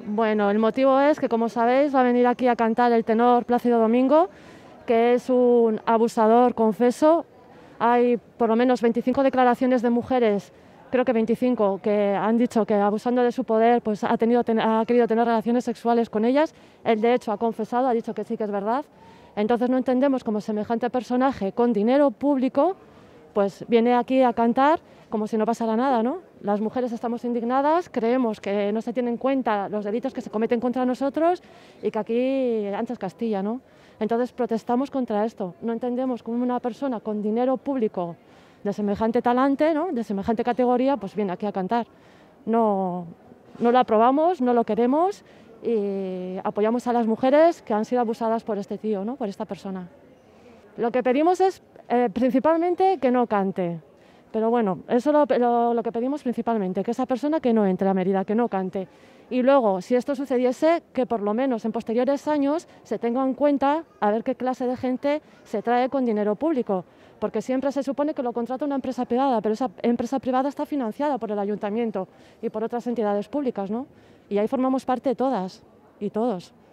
Bueno, el motivo es que, como sabéis, va a venir aquí a cantar el tenor Plácido Domingo, que es un abusador confeso. Hay por lo menos 25 declaraciones de mujeres, creo que 25, que han dicho que abusando de su poder pues ha querido tener relaciones sexuales con ellas. Él, de hecho, ha confesado, ha dicho que sí que es verdad. Entonces no entendemos cómo semejante personaje con dinero público pues viene aquí a cantar como si no pasara nada, ¿no? Las mujeres estamos indignadas, creemos que no se tienen en cuenta los delitos que se cometen contra nosotros y que aquí ancha es Castilla, ¿no? Entonces protestamos contra esto. No entendemos cómo una persona con dinero público de semejante talante, ¿no?, de semejante categoría, pues viene aquí a cantar. No, no lo aprobamos, no lo queremos y apoyamos a las mujeres que han sido abusadas por este tío, ¿no?, por esta persona. Lo que pedimos es principalmente que no cante. Pero bueno, eso es lo que pedimos principalmente, que esa persona que no entre a Mérida, que no cante. Y luego, si esto sucediese, que por lo menos en posteriores años se tenga en cuenta a ver qué clase de gente se trae con dinero público. Porque siempre se supone que lo contrata una empresa privada, pero esa empresa privada está financiada por el ayuntamiento y por otras entidades públicas, ¿no? Y ahí formamos parte todas y todos.